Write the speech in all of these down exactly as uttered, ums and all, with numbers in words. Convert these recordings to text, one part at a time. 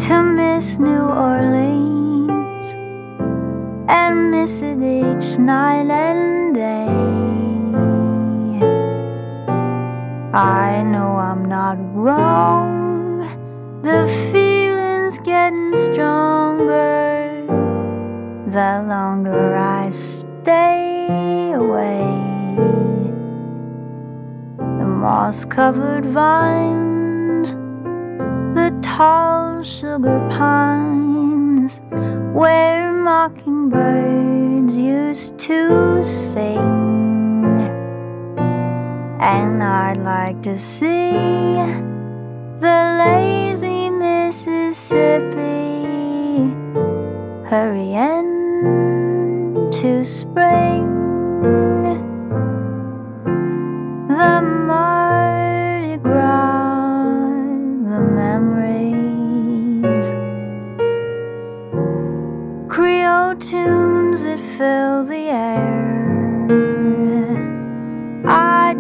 to miss New Orleans and miss it each night and day. I know I'm not wrong, the feeling's getting stronger the longer I stay away. The moss-covered vines, the tall sugar pines, where mockingbirds used to sing. And I'd like to see the lazy Mississippi hurrying to spring. The Mardi Gras, the memories, Creole tunes that fill the air. I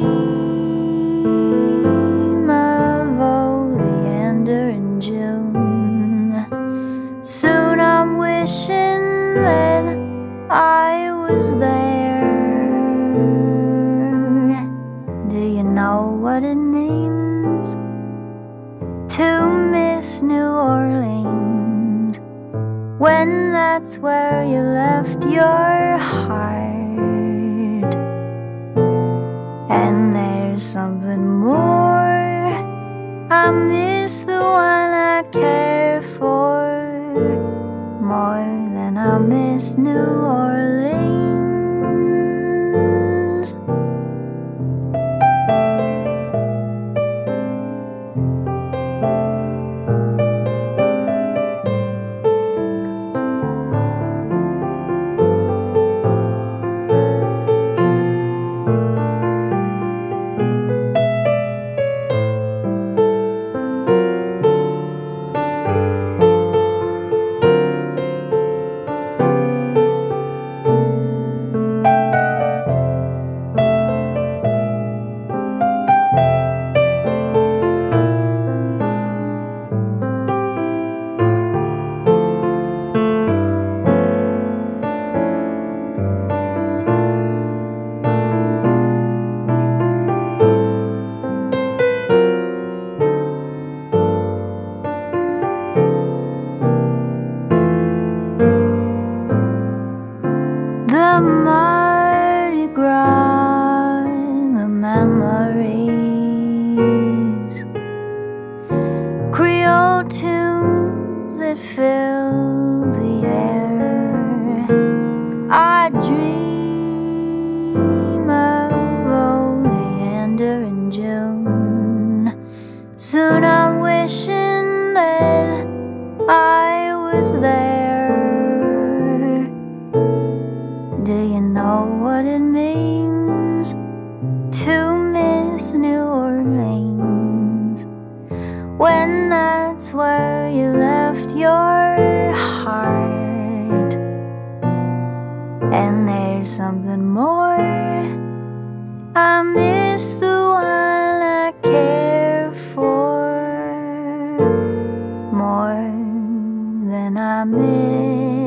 dream of oleander in June. Soon I'm wishing that I was there. Do you know what it means to miss New Orleans when that's where you left your heart? And there's something more. I miss the one I care for more than I miss New Orleans. The Mardi Gras, the memories, Creole tunes that fill the air. I dream of oleander in June. Soon I'm wishing that I was there. Do you know what it means to miss New Orleans when that's where you left your heart? And there's something more. I miss the one I care for more than I miss